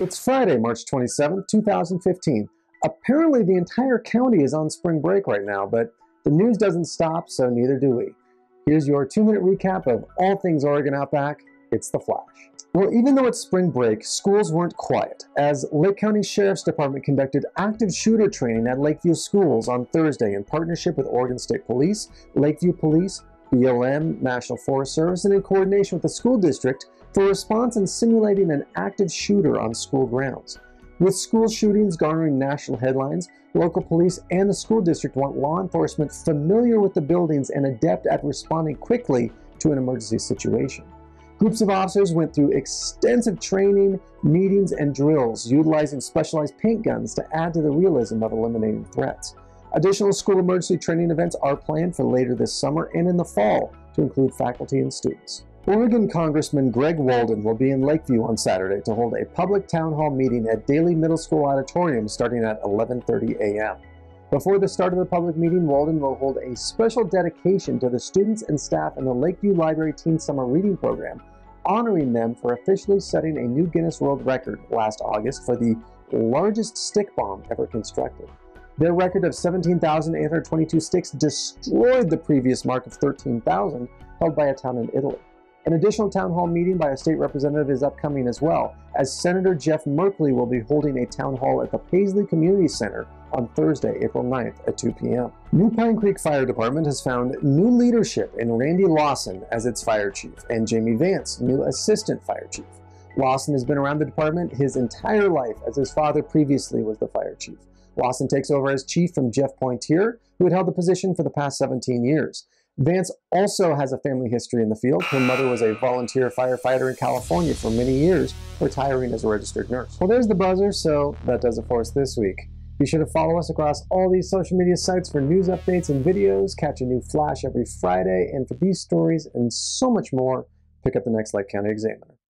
It's Friday, March 27th, 2015. Apparently the entire county is on spring break right now, but the news doesn't stop, so neither do we. Here's your 2-minute recap of all things Oregon Outback. It's The Flash. Well, even though it's spring break, schools weren't quiet, as Lake County Sheriff's Department conducted active shooter training at Lakeview schools on Thursday in partnership with Oregon State Police, Lakeview Police, BLM, National Forest Service, and in coordination with the school district for response in simulating an active shooter on school grounds. With school shootings garnering national headlines, local police and the school district want law enforcement familiar with the buildings and adept at responding quickly to an emergency situation. Groups of officers went through extensive training, meetings, and drills, utilizing specialized paint guns to add to the realism of eliminating threats. Additional school emergency training events are planned for later this summer and in the fall to include faculty and students. Oregon Congressman Greg Walden will be in Lakeview on Saturday to hold a public town hall meeting at Daly Middle School Auditorium starting at 11:30 a.m. Before the start of the public meeting, Walden will hold a special dedication to the students and staff in the Lakeview Library Teen Summer Reading Program, honoring them for officially setting a new Guinness World Record last August for the largest stick bomb ever constructed. Their record of 17,822 sticks destroyed the previous mark of 13,000 held by a town in Italy. An additional town hall meeting by a state representative is upcoming as well, as Senator Jeff Merkley will be holding a town hall at the Paisley Community Center on Thursday, April 9th at 2 p.m. New Pine Creek Fire Department has found new leadership in Randy Lawson as its fire chief and Jamie Vance, new assistant fire chief. Lawson has been around the department his entire life, as his father previously was the fire chief. Lawson takes over as chief from Jeff Pointier, who had held the position for the past 17 years. Vance also has a family history in the field. Her mother was a volunteer firefighter in California for many years, retiring as a registered nurse. Well, there's the buzzer, so that does it for us this week. Be sure to follow us across all these social media sites for news updates and videos, catch a new flash every Friday, and for these stories and so much more, pick up the next Lake County Examiner.